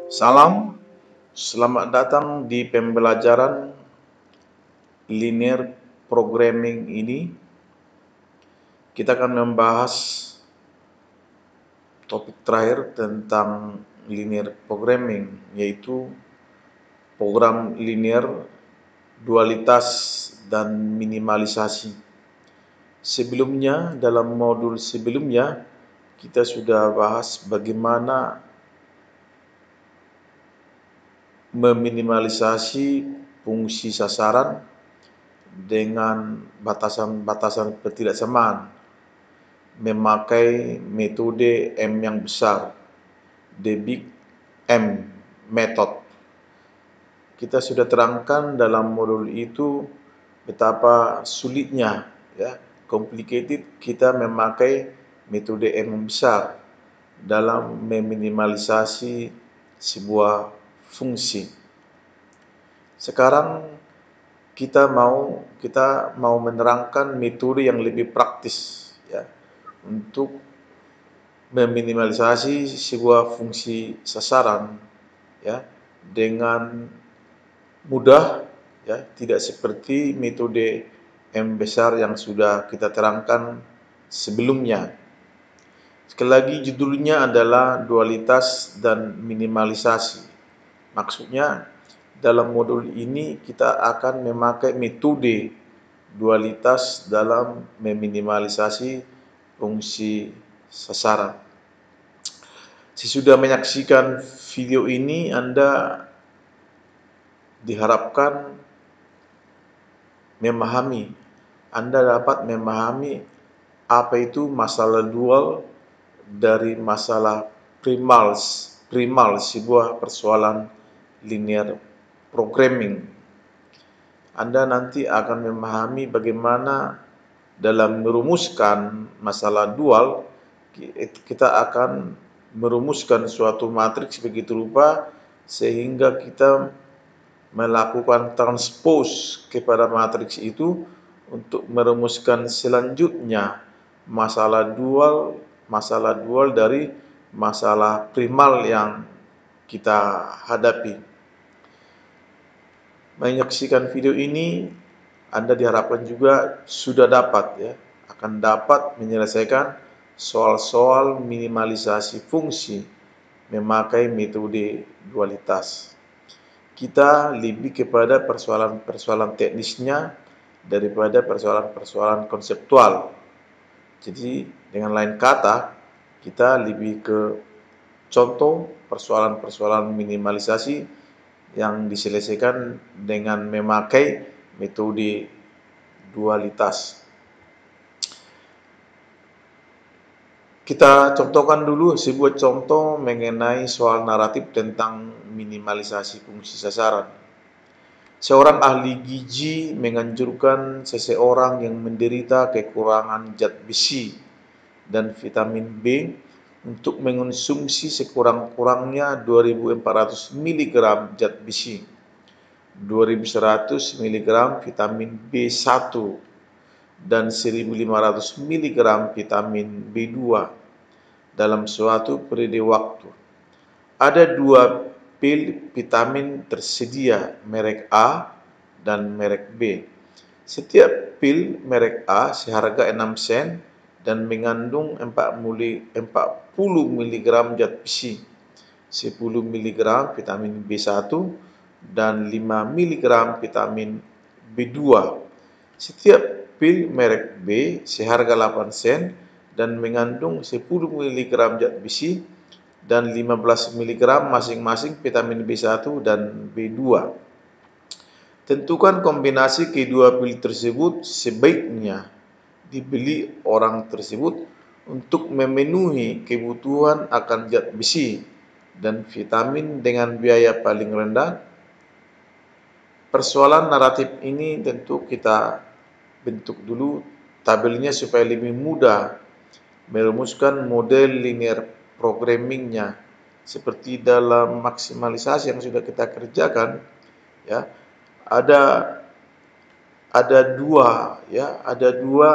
Salam, selamat datang di pembelajaran linear programming ini. Kita akan membahas topik terakhir tentang linear programming, yaitu program linear, dualitas, dan minimalisasi. Sebelumnya, dalam modul sebelumnya, kita sudah bahas bagaimana meminimalisasi fungsi sasaran dengan batasan-batasan ketidaksamaan, memakai metode M yang besar, the big M method. Kita sudah terangkan dalam modul itu betapa sulitnya, complicated kita memakai metode M yang besar dalam meminimalisasi sebuah fungsi. Sekarang kita mau menerangkan metode yang lebih praktis, untuk meminimalisasi sebuah fungsi sasaran, dengan mudah, tidak seperti metode M besar yang sudah kita terangkan sebelumnya. Sekali lagi, judulnya adalah dualitas dan minimalisasi. Maksudnya, dalam modul ini kita akan memakai metode dualitas dalam meminimalisasi fungsi sasaran. Sesudah menyaksikan video ini, Anda diharapkan Anda dapat memahami apa itu masalah dual dari masalah primal sebuah persoalan linear programming. Anda nanti akan memahami bagaimana dalam merumuskan masalah dual, kita akan merumuskan suatu matriks begitu rupa sehingga kita melakukan transpose kepada matriks itu untuk merumuskan selanjutnya masalah dual dari masalah primal yang kita hadapi. Menyaksikan video ini, Anda diharapkan juga sudah akan dapat menyelesaikan soal-soal minimalisasi fungsi memakai metode dualitas. Kita lebih kepada persoalan-persoalan teknisnya daripada persoalan-persoalan konseptual. Jadi dengan lain kata, kita lebih ke contoh persoalan-persoalan minimalisasi yang diselesaikan dengan memakai metode dualitas. Kita contohkan dulu sebuah contoh mengenai soal naratif tentang minimalisasi fungsi sasaran. Seorang ahli gizi menganjurkan seseorang yang menderita kekurangan zat besi dan vitamin B untuk mengonsumsi sekurang-kurangnya 2.400 mg zat besi, 2.100 mg vitamin B1, dan 1.500 mg vitamin B2 dalam suatu periode waktu. Ada dua pil vitamin tersedia, merek A dan merek B. Setiap pil merek A seharga 6 sen dan mengandung 40 mg zat besi, 10 mg vitamin B1, dan 5 mg vitamin B2. Setiap pil merek B seharga 8 sen dan mengandung 10 mg zat besi dan 15 mg masing-masing vitamin B1 dan B2. Tentukan kombinasi kedua pil tersebut sebaiknya dibeli orang tersebut untuk memenuhi kebutuhan akan zat besi dan vitamin dengan biaya paling rendah. Persoalan naratif ini tentu kita bentuk dulu tabelnya supaya lebih mudah merumuskan model linear programmingnya. Seperti dalam maksimalisasi yang sudah kita kerjakan, ada dua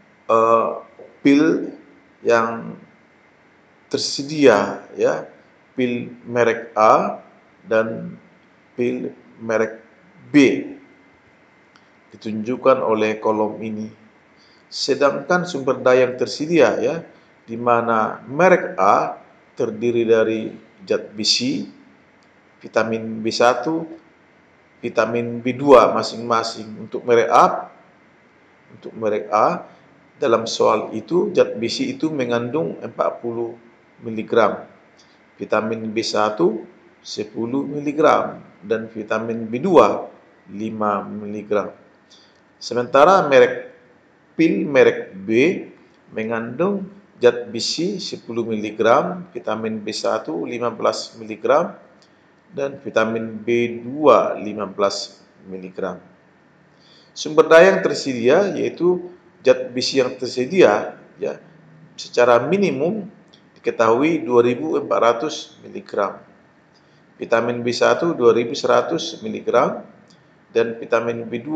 pil yang tersedia, pil merek A dan pil merek B ditunjukkan oleh kolom ini. Sedangkan sumber daya yang tersedia ya, di mana merek A terdiri dari zat besi, vitamin B1, vitamin B2 masing-masing. Untuk merek A dalam soal itu zat besi itu mengandung 40 mg, vitamin B1 10 mg dan vitamin B2 5 mg. Sementara pil merek B mengandung zat besi 10 mg, vitamin B1 15 mg dan vitamin B2 15 mg. Sumber daya yang tersedia yaitu zat besi yang tersedia ya secara minimum diketahui 2400 mg, vitamin B1 2100 mg dan vitamin B2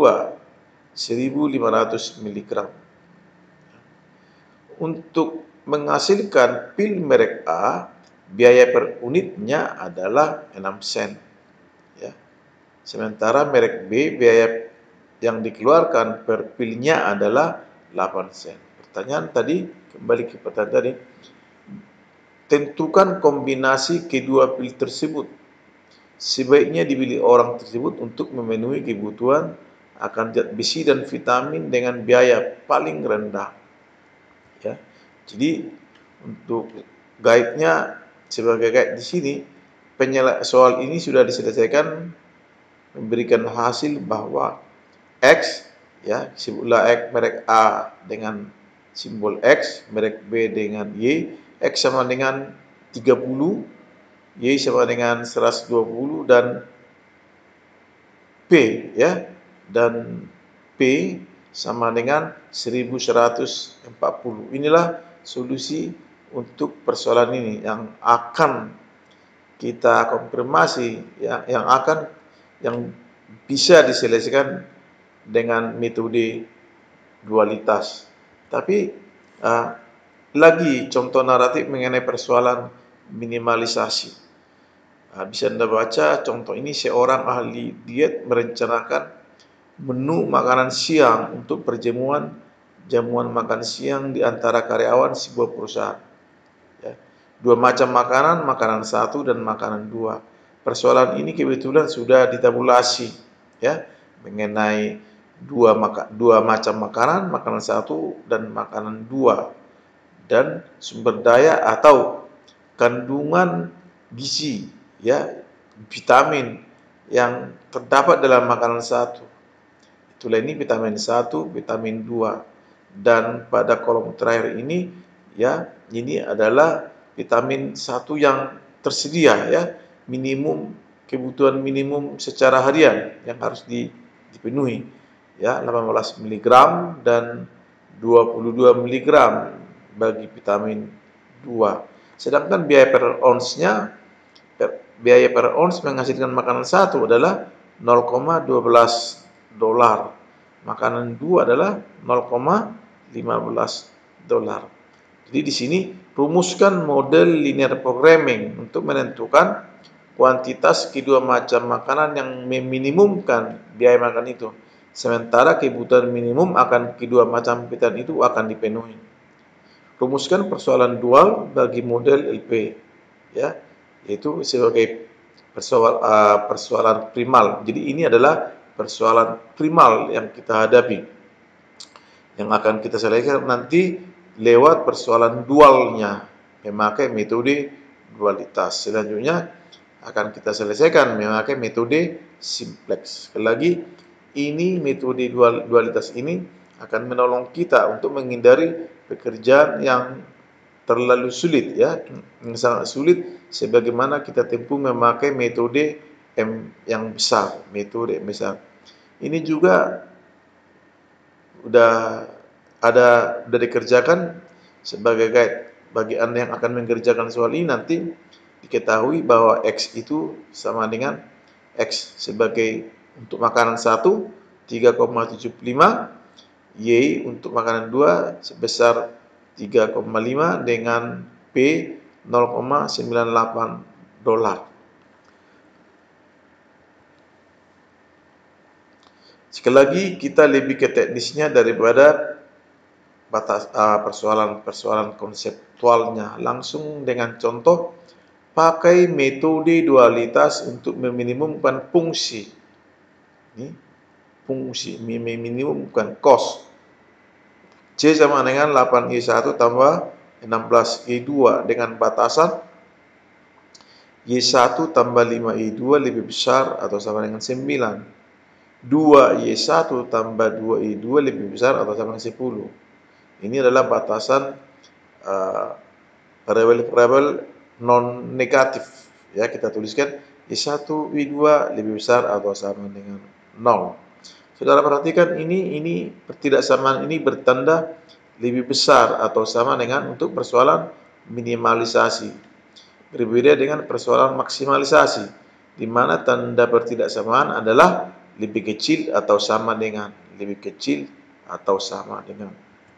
1500 mg. Untuk menghasilkan pil merek A, biaya per unitnya adalah 6 sen. Ya. Sementara merek B, biaya yang dikeluarkan per pilnya adalah 8 sen. Pertanyaan tadi, kembali ke pertanyaan tadi, tentukan kombinasi kedua pil tersebut. Sebaiknya dipilih orang tersebut untuk memenuhi kebutuhan akan zat besi dan vitamin dengan biaya paling rendah. Ya, jadi untuk guide-nya sebagai guide di sini, soal ini sudah diselesaikan memberikan hasil bahwa X ya sebutlah X merek A dengan simbol X, merek B dengan Y, X sama dengan 30, Y sama dengan 120 dan P ya dan P sama dengan 1140. Inilah solusi untuk persoalan ini yang akan kita konfirmasi ya, yang bisa diselesaikan dengan metode dualitas. Tapi lagi contoh naratif mengenai persoalan minimalisasi. Bisa Anda baca contoh ini, seorang ahli diet merencanakan menu makanan siang untuk jamuan makan siang di antara karyawan sebuah perusahaan. Ya. Dua macam makanan 1 dan makanan 2. Persoalan ini kebetulan sudah ditabulasi ya mengenai dua macam makanan 1 dan makanan 2 dan sumber daya atau kandungan gizi ya vitamin yang terdapat dalam makanan 1. Itulah ini vitamin 1, vitamin 2. Dan pada kolom terakhir ini ya, ini adalah vitamin 1 yang tersedia ya, kebutuhan minimum secara harian yang harus dipenuhi ya, 18 mg dan 22 mg bagi vitamin 2. Sedangkan biaya per ons menghasilkan makanan 1 adalah 0,12 dolar. Makanan 2 adalah 0,15 dolar. Jadi di sini rumuskan model linear programming untuk menentukan kuantitas kedua macam makanan yang meminimumkan biaya makan itu. Sementara kebutuhan minimum akan kedua macam vitamin itu akan dipenuhi. Rumuskan persoalan dual bagi model LP ya, yaitu sebagai persoalan primal. Jadi ini adalah persoalan primal yang kita hadapi, yang akan kita selesaikan nanti lewat persoalan dualnya, memakai metode dualitas. Selanjutnya akan kita selesaikan memakai metode simplex. Sekali lagi, ini metode dualitas ini akan menolong kita untuk menghindari pekerjaan yang terlalu sulit ya, yang sangat sulit sebagaimana kita tempuh memakai metode yang besar, metode yang besar. Ini juga udah dikerjakan sebagai guide bagi Anda yang akan mengerjakan soal ini. Nanti diketahui bahwa X itu sama dengan X sebagai untuk makanan 1 3,75, Y untuk makanan 2 sebesar 3,5 dengan P 0,98 dolar. Sekali lagi, kita lebih ke teknisnya daripada persoalan konseptualnya. Langsung dengan contoh, pakai metode dualitas untuk meminimumkan fungsi. Ini fungsi, meminimumkan cost. C sama dengan 8Y1 tambah 16Y2 dengan batasan Y1 tambah 5Y2 lebih besar atau sama dengan 9. 2Y1 tambah 2Y2 lebih besar atau sama dengan 10. Ini adalah batasan variabel non negatif. Ya, kita tuliskan Y1, Y2 lebih besar atau sama dengan 0. Saudara perhatikan ini pertidaksamaan ini bertanda lebih besar atau sama dengan untuk persoalan minimalisasi. Berbeda dengan persoalan maksimalisasi, di mana tanda pertidaksamaan adalah lebih kecil atau sama dengan, lebih kecil atau sama dengan.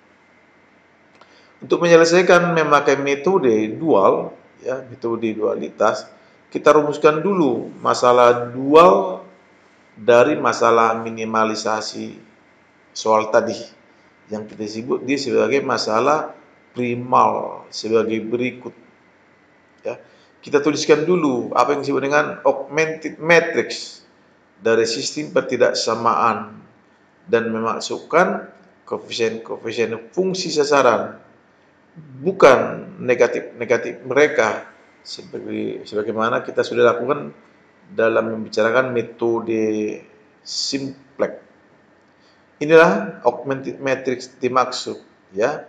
Untuk menyelesaikan memakai metode dual, ya, metode dualitas, kita rumuskan dulu masalah dual dari masalah minimalisasi soal tadi yang kita sebut dia sebagai masalah primal sebagai berikut. Ya, kita tuliskan dulu apa yang disebut dengan augmented matrix dari sistem pertidaksamaan dan memasukkan koefisien fungsi sasaran bukan negatif mereka sebagaimana kita sudah lakukan dalam membicarakan metode simplex. Inilah augmented matrix dimaksud, ya.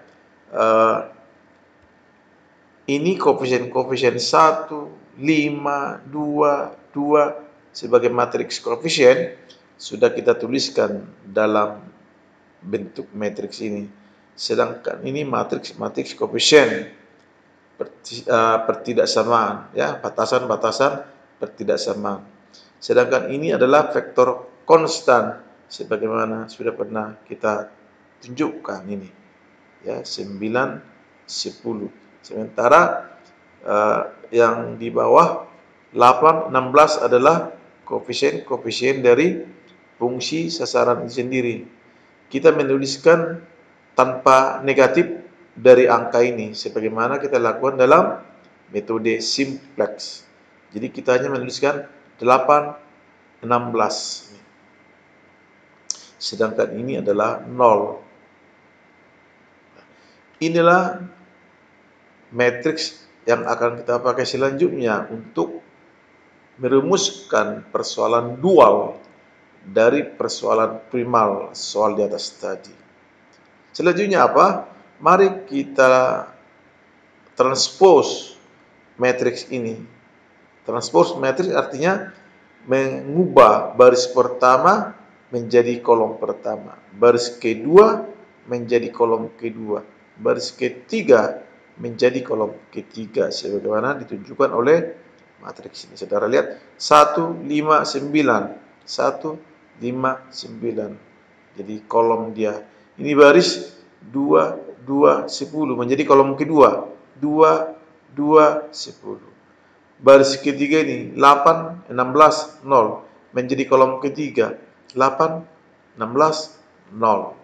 Ini koefisien 1, 5, 2, 2 sebagai matriks koefisien sudah kita tuliskan dalam bentuk matriks ini. Sedangkan ini matriks koefisien pertidaksamaan, ya, batasan-batasan pertidaksamaan. Sedangkan ini adalah vektor konstan sebagaimana sudah pernah kita tunjukkan ini, ya, 9, 10. Sementara yang di bawah 8, 16 adalah koefisien dari fungsi sasaran itu sendiri. Kita menuliskan tanpa negatif dari angka ini sebagaimana kita lakukan dalam metode simplex. Jadi kita hanya menuliskan 8, 16. Sedangkan ini adalah 0. Inilah matriks yang akan kita pakai selanjutnya untuk merumuskan persoalan dual dari persoalan primal soal di atas tadi. Selanjutnya apa? Mari kita transpose matriks ini. Transpose matriks artinya mengubah baris pertama menjadi kolom pertama, baris kedua menjadi kolom kedua, baris ketiga menjadi kolom ketiga sebagaimana ditunjukkan oleh matriks ini. Saudara lihat 1, 5, 9, 1, 5, 9. Jadi kolom dia. Ini baris 2, 2, 10 menjadi kolom kedua 2, 2, 10. Baris ketiga ini 8, 16, 0 menjadi kolom ketiga 8, 16, 0.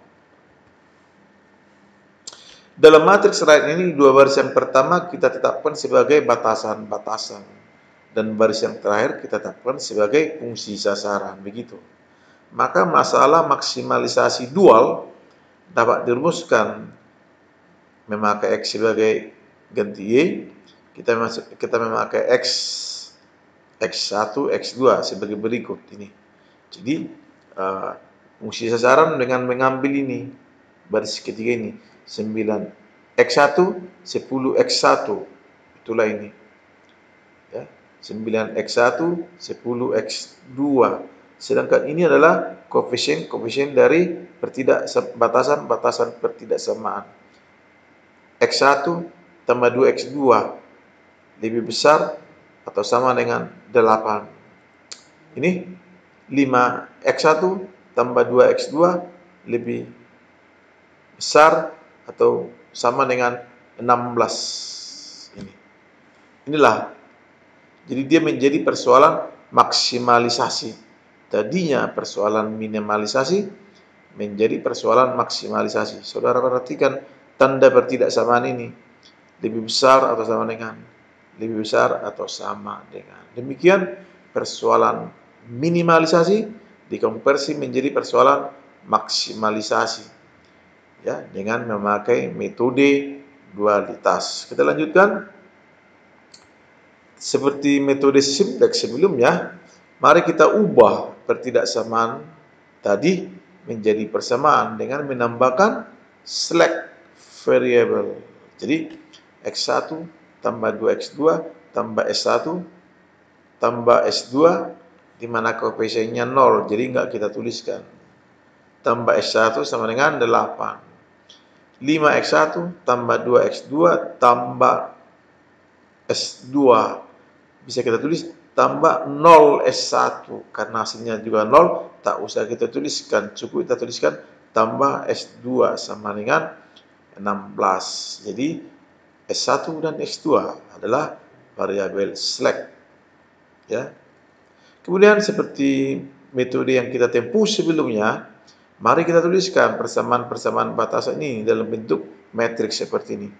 Dalam matriks right ini dua baris yang pertama kita tetapkan sebagai batasan-batasan dan baris yang terakhir kita tetapkan sebagai fungsi sasaran, begitu. Maka masalah maksimalisasi dual dapat dirumuskan memakai X sebagai ganti Y, kita memakai X1, X2 sebagai berikut ini. Jadi fungsi sasaran dengan mengambil ini baris ketiga ini 9 X1 10 X1, itulah ini, ya, 9 X1 10 X2. Sedangkan ini adalah koefisien dari batasan pertidaksamaan. X1 tambah 2X2 lebih besar atau sama dengan 8. Ini 5X1 tambah 2X2 lebih besar atau sama dengan 16. Inilah Jadi dia menjadi persoalan maksimalisasi. Tadinya persoalan minimalisasi menjadi persoalan maksimalisasi. Saudara perhatikan tanda pertidaksamaan ini. Lebih besar atau sama dengan, lebih besar atau sama dengan. Demikian persoalan minimalisasi dikonversi menjadi persoalan maksimalisasi, ya, dengan memakai metode dualitas. Kita lanjutkan. Seperti metode simplex sebelumnya, mari kita ubah pertidaksamaan tadi menjadi persamaan dengan menambahkan select variable. Jadi X1 tambah 2X2 tambah S1 tambah S2, di mana koefisiennya 0, jadi enggak kita tuliskan. Tambah S1 sama dengan 8. 5X1 tambah 2X2 tambah S2, bisa kita tulis tambah 0 S1, karena hasilnya juga 0, tak usah kita tuliskan, cukup kita tuliskan tambah S2 sama dengan 16. Jadi S1 dan S2 adalah variabel select, ya. Kemudian seperti metode yang kita tempuh sebelumnya, mari kita tuliskan persamaan-persamaan batasan ini dalam bentuk matriks seperti ini.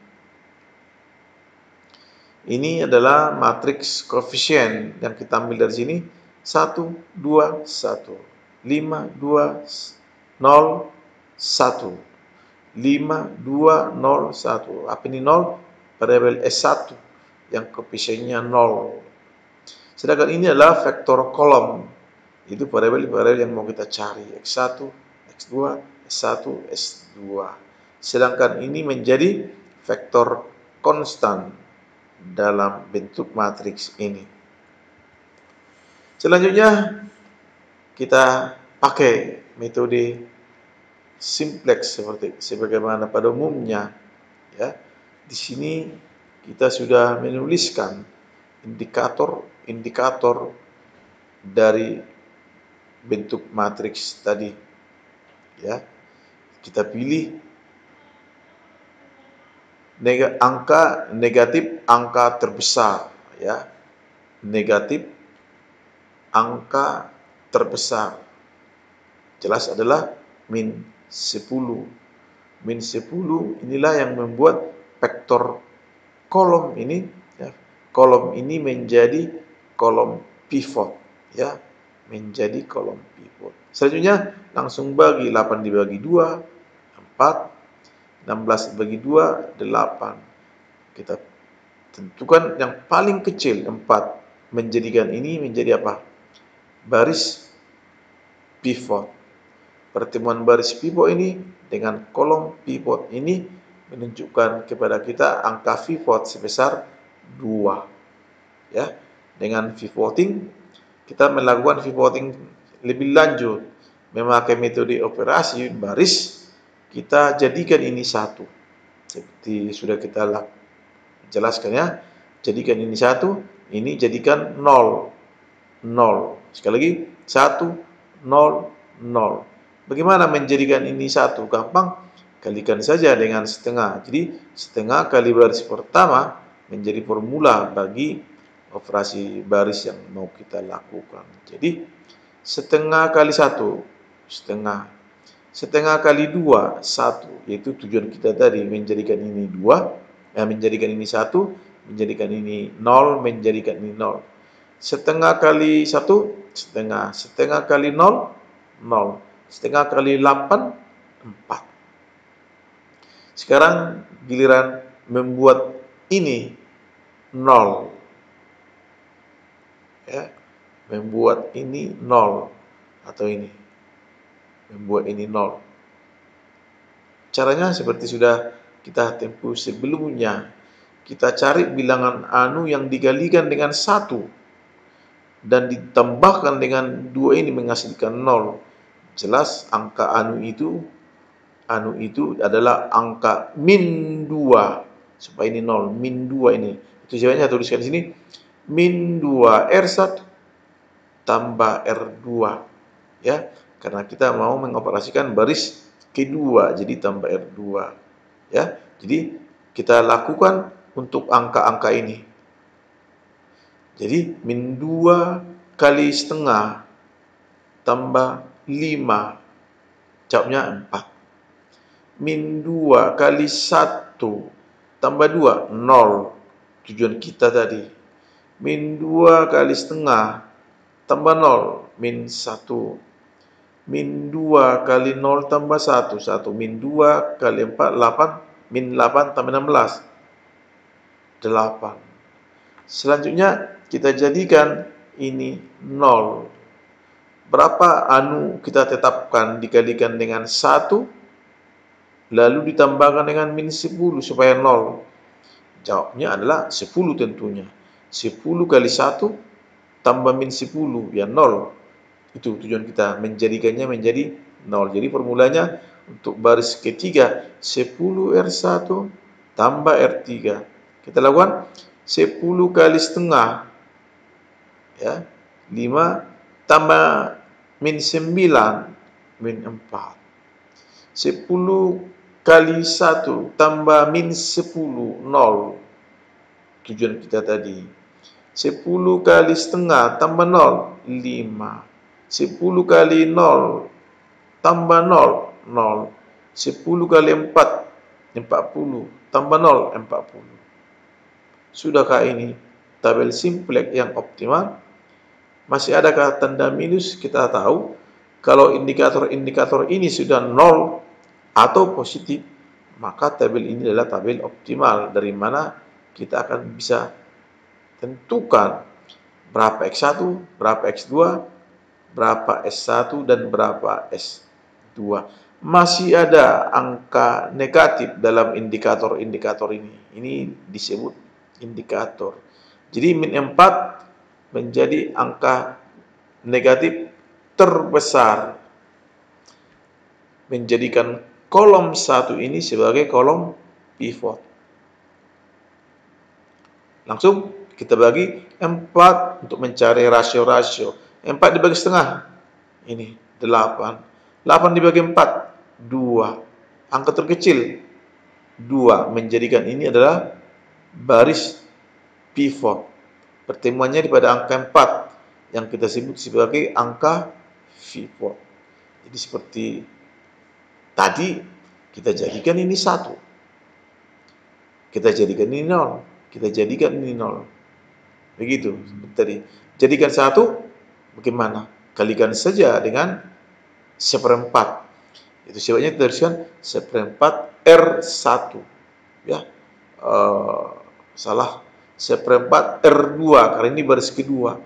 Ini adalah matriks koefisien yang kita ambil dari sini, 1, 2, 1, 5, 2, 0, 1, 5, 2, 0, 1. Apa ini 0? Variabel S1 yang koefisiennya 0. Sedangkan ini adalah vektor kolom. Itu variabel-variabel yang mau kita cari, X1, X2, S1, S2. Sedangkan ini menjadi vektor konstan dalam bentuk matriks ini. Selanjutnya kita pakai metode simplex sebagaimana pada umumnya, ya. Di sini kita sudah menuliskan indikator dari bentuk matriks tadi, ya. Kita pilih angka negatif, angka terbesar, ya. Negatif, angka terbesar. Jelas adalah min 10. Min 10 inilah yang membuat vektor kolom ini, ya. Kolom ini menjadi kolom pivot, ya. Menjadi kolom pivot. Selanjutnya langsung bagi 8 dibagi 2, 4. 16 bagi 2, 8. Kita tentukan yang paling kecil, 4. Menjadikan ini menjadi apa? Baris pivot. Pertemuan baris pivot ini dengan kolom pivot ini menunjukkan kepada kita angka pivot sebesar 2. Ya, dengan pivoting kita melakukan pivoting lebih lanjut memakai metode operasi baris. Kita jadikan ini 1, seperti sudah kita jelaskan, ya. Jadikan ini 1, ini jadikan 0, 0. Sekali lagi 1, 0, 0. Bagaimana menjadikan ini 1? Gampang, kalikan saja dengan setengah. Jadi setengah kali baris pertama menjadi formula bagi operasi baris yang mau kita lakukan. Jadi setengah kali 1, setengah. Setengah kali 2, 1. Yaitu tujuan kita tadi, menjadikan ini 2, menjadikan ini 1, menjadikan ini 0, menjadikan ini 0. Setengah kali 1, setengah. Setengah kali 0, 0. Setengah kali 8, 4. Sekarang giliran membuat ini 0. Ya, membuat ini 0 atau ini. Membuat ini 0. Caranya seperti sudah kita tempuh sebelumnya. Kita cari bilangan anu yang dikalikan dengan 1 dan ditambahkan dengan 2 ini menghasilkan 0. Jelas angka anu itu adalah angka min 2. Supaya ini 0, min 2 ini. Itu jawabannya, tuliskan di sini. Min 2 R1 tambah R2. Ya, karena kita mau mengoperasikan baris kedua, jadi tambah R2, ya. Jadi kita lakukan untuk angka-angka ini. Jadi min 2 kali setengah tambah 5, jawabnya 4. Min 2 kali 1 tambah 2, 0. Tujuan kita tadi. Min 2 kali setengah tambah 0, min 1. Min 2 kali 0 tambah 1, 1. Min 2 kali 4, 8. Min 8 tambah 16, 8. Selanjutnya kita jadikan ini 0. Berapa anu kita tetapkan dikalikan dengan 1, lalu ditambahkan dengan min 10 supaya 0. Jawabnya adalah 10 tentunya. 10 kali 1 tambah min 10, ya 0. Itu tujuan kita, menjadikannya menjadi 0. Jadi formulanya untuk baris ketiga 10R1 tambah R3. Kita lakukan 10 kali setengah, ya, 5 tambah min 9, min 4. 10 kali 1 tambah min 10, 0. Tujuan kita tadi. 10 kali setengah tambah 0, 5. 10 kali 0 tambah 0, 0. 10 kali 4, 40. Tambah 0, 40. Sudahkah ini tabel simplex yang optimal? Masih adakah tanda minus? Kita tahu kalau indikator-indikator ini sudah 0 atau positif, maka tabel ini adalah tabel optimal, dari mana kita akan bisa tentukan berapa X1, berapa X2, berapa S1, dan berapa S2. Masih ada angka negatif dalam indikator-indikator ini. Ini disebut indikator. Jadi min 4 menjadi angka negatif terbesar, menjadikan kolom 1 ini sebagai kolom pivot. Langsung kita bagi 4 untuk mencari rasio-rasio. 4 dibagi setengah, ini 8. 8 dibagi 4, 2. Angka terkecil 2, menjadikan ini adalah baris pivot. Pertemuannya pada angka 4 yang kita sebut sebagai angka pivot. Jadi seperti tadi, kita jadikan ini 1, kita jadikan ini 0, kita jadikan ini 0. Begitu tadi. Jadikan 1 bagaimana? Kalikan saja dengan 1/4. Itu sebabnya kita tuliskan 1/4 R1. Ya. Salah. 1/4 R2 karena ini baris kedua.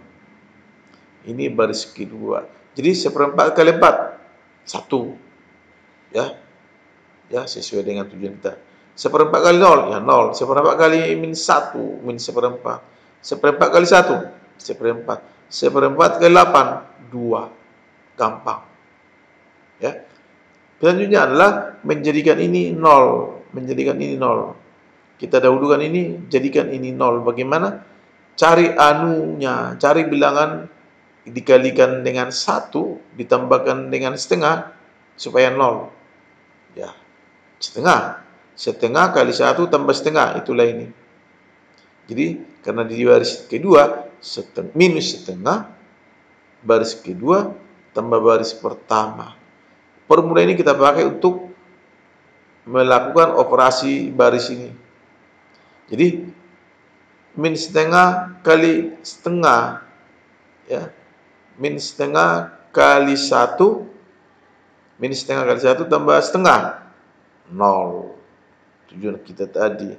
Ini baris kedua. Jadi 1/4 kali 4, 1. Ya. Ya, sesuai dengan tujuan kita. 1/4 kali 0, ya 0. 1/4 kali min 1, min 1/4. 1/4 kali 1, 1/4. 1/4 kali 8, 2. Gampang. Ya. Selanjutnya adalah menjadikan ini 0. Menjadikan ini 0. Kita dahulukan ini, jadikan ini 0. Bagaimana? Cari anunya, cari bilangan dikalikan dengan 1, ditambahkan dengan setengah, supaya 0. Ya, setengah. Setengah kali 1 tambah setengah, itulah ini. Jadi, karena di baris kedua, minus setengah, baris kedua, tambah baris pertama. Formula ini kita pakai untuk melakukan operasi baris ini. Jadi, min setengah kali setengah, ya, min setengah kali 1, min setengah kali 1 tambah setengah, 0. Tujuan kita tadi.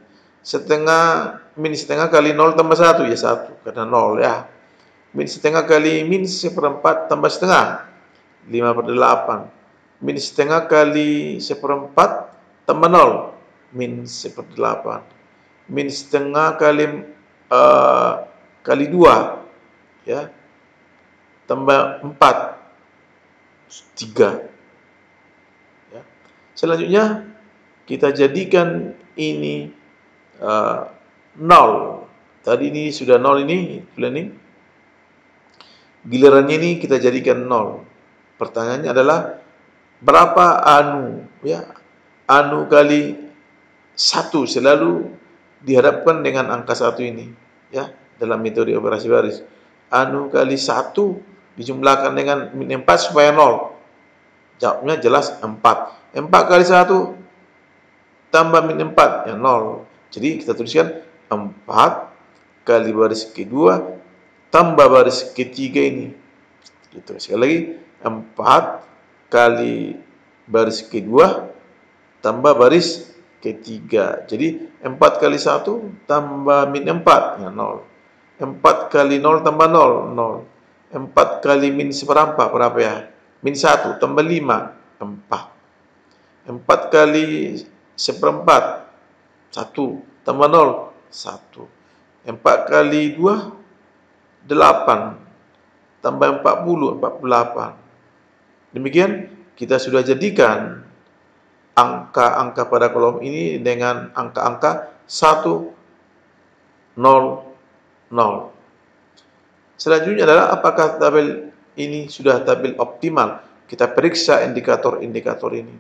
Min setengah kali 0 tambah 1, ya 1, karena 0 ya. Min setengah kali min 1/4 tambah setengah, 5/8. Min setengah kali 1/4 tambah 0, min 1/8. Min setengah kali 2, ya, tambah 4, 3. Ya. Selanjutnya kita jadikan ini 0. Tadi ini sudah 0 ini, gilirannya ini kita jadikan 0. Pertanyaannya adalah berapa anu, ya? Anu kali 1 selalu dihadapkan dengan angka 1 ini, ya. dalam metode operasi baris. Anu kali 1 dijumlahkan dengan min 4 supaya 0. Jawabnya jelas 4. 4 kali 1 tambah min 4, ya 0. Jadi kita tuliskan 4 kali baris kedua tambah baris ketiga ini. Gitu. Sekali lagi, 4 kali baris kedua tambah baris ketiga. Jadi 4 kali 1 tambah min 4, ya 0. 4 kali 0 tambah 0, 0. 4 kali min seperempat berapa ya? Min 1 tambah 5, 4. 4 kali seperempat 1 tambah 0, 1. 4 kali 2 8 tambah 40, 48. Demikian kita sudah jadikan angka-angka pada kolom ini dengan angka-angka 1, 0, 0. Selanjutnya adalah apakah tabel ini sudah tabel optimal? Kita periksa indikator-indikator ini.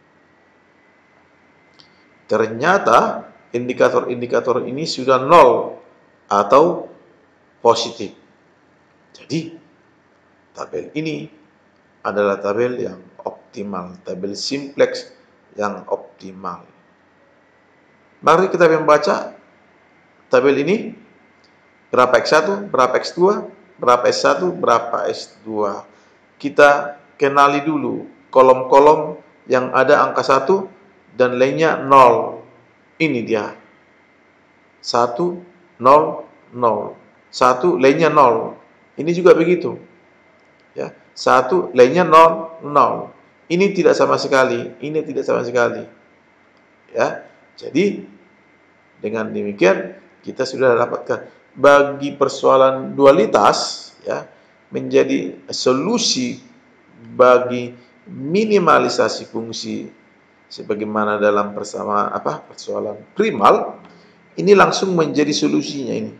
Ternyata indikator-indikator ini sudah 0 atau positif. Jadi tabel ini adalah tabel yang optimal, tabel simplex yang optimal. Mari kita membaca tabel ini. Berapa X1, berapa X2, berapa S1, berapa S2. Kita kenali dulu kolom-kolom yang ada angka 1 dan lainnya 0. Ini dia. 1, 0, 0. 1, lainnya 0. Ini juga begitu. Ya, 1, lainnya 0, 0. Ini tidak sama sekali, ini tidak sama sekali. Ya. Jadi dengan demikian kita sudah dapatkan bagi persoalan dualitas, ya, menjadi solusi bagi minimalisasi fungsi sebagaimana dalam persoalan primal, ini langsung menjadi solusinya ini.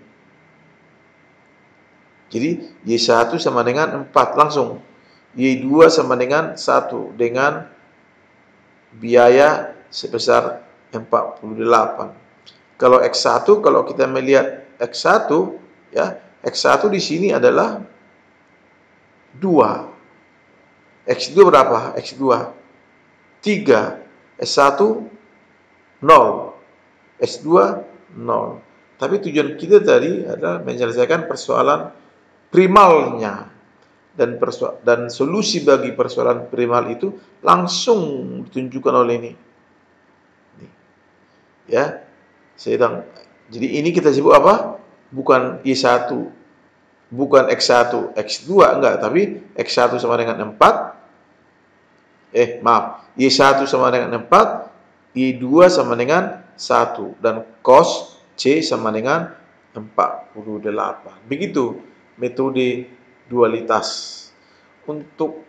Jadi Y1 sama dengan 4 langsung. Y2 sama dengan 1 dengan biaya sebesar 48. Kalau X1, kalau kita melihat X1, ya, X1 di sini adalah 2. X2 berapa? X2 3. S1 0. S2 0. Tapi tujuan kita tadi adalah menyelesaikan persoalan primalnya. Dan solusi bagi persoalan primal itu langsung ditunjukkan oleh ini. Ya. Jadi ini kita sebut apa? Bukan Y1, bukan X1, X2 enggak, tapi X1 sama dengan 4. Y1 sama dengan 4, Y2 sama dengan 1 dan cos C sama dengan 48. Begitu metode dualitas. Untuk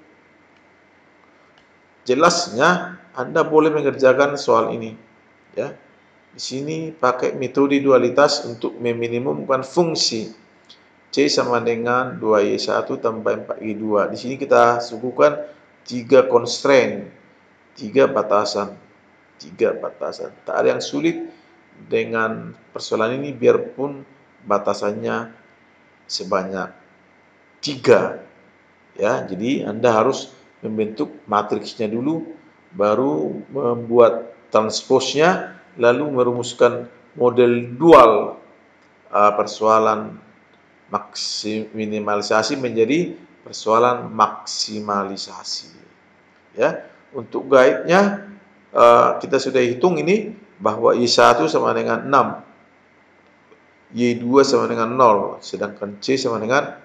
jelasnya Anda boleh mengerjakan soal ini, ya. Di sini pakai metode dualitas untuk meminimumkan fungsi C sama dengan 2Y1 tambah 4Y2. Di sini kita suguhkan 3 constraint, 3 batasan. Tak ada yang sulit dengan persoalan ini biarpun batasannya sebanyak 3. Ya, jadi Anda harus membentuk matriksnya dulu, baru membuat transposnya, lalu merumuskan model dual persoalan minimalisasi menjadi persoalan maksimalisasi. Ya, untuk guide-nya kita sudah hitung ini bahwa Y1 sama dengan 6, Y2 sama dengan 0, sedangkan C sama dengan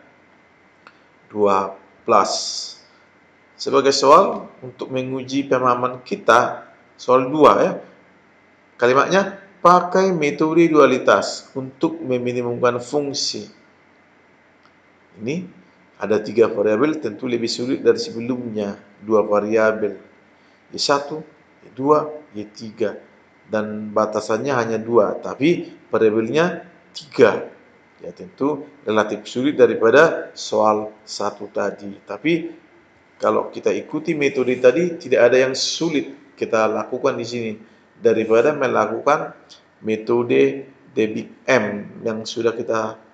12. Sebagai soal untuk menguji pemahaman kita, soal 2 ya. Kalimatnya pakai metode dualitas untuk meminimumkan fungsi. Ini ada 3 variabel, tentu lebih sulit dari sebelumnya, 2 variabel. Y1, Y2, Y3 dan batasannya hanya 2, tapi variabelnya 3. Ya, tentu relatif sulit daripada soal 1 tadi. Tapi kalau kita ikuti metode tadi, tidak ada yang sulit kita lakukan di sini daripada melakukan metode D big M yang sudah kita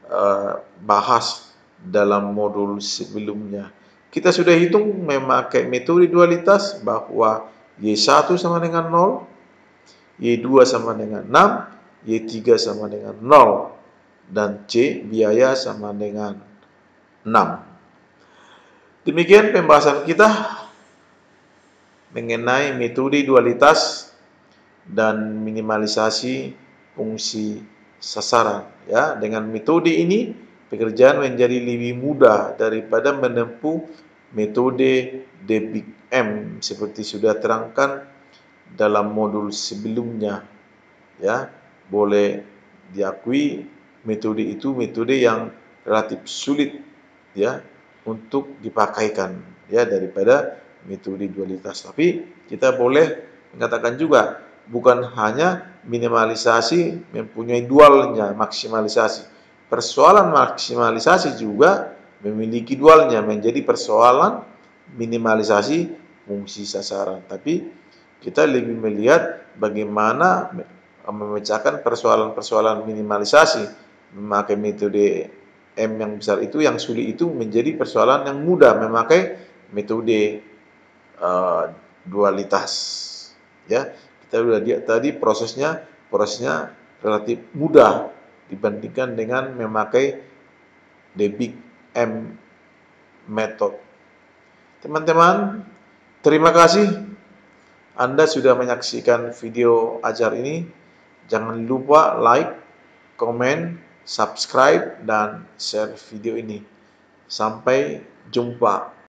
bahas dalam modul sebelumnya. Kita sudah hitung memakai metode dualitas bahwa Y1 sama dengan 0, Y2 sama dengan 6, Y3 sama dengan 0, dan C biaya sama dengan 6. Demikian pembahasan kita mengenai metode dualitas dan minimalisasi fungsi sasaran. Ya, dengan metode ini pekerjaan menjadi lebih mudah daripada menempuh metode DBIG-M seperti sudah terangkan dalam modul sebelumnya. Ya, boleh diakui metode itu metode yang relatif sulit ya untuk dipakaikan ya daripada metode dualitas. Tapi kita boleh mengatakan juga bukan hanya minimalisasi mempunyai dualnya, maksimalisasi. Persoalan maksimalisasi juga memiliki dualnya, menjadi persoalan minimalisasi fungsi sasaran. Tapi kita lebih melihat bagaimana memecahkan persoalan-persoalan minimalisasi memakai metode M yang besar itu, yang sulit itu menjadi persoalan yang mudah memakai metode dualitas. Ya, kita sudah lihat tadi prosesnya relatif mudah dibandingkan dengan memakai DBIG-M method. Teman-teman, terima kasih Anda sudah menyaksikan video ajar ini. Jangan lupa like, komen, subscribe, dan share video ini. Sampai jumpa.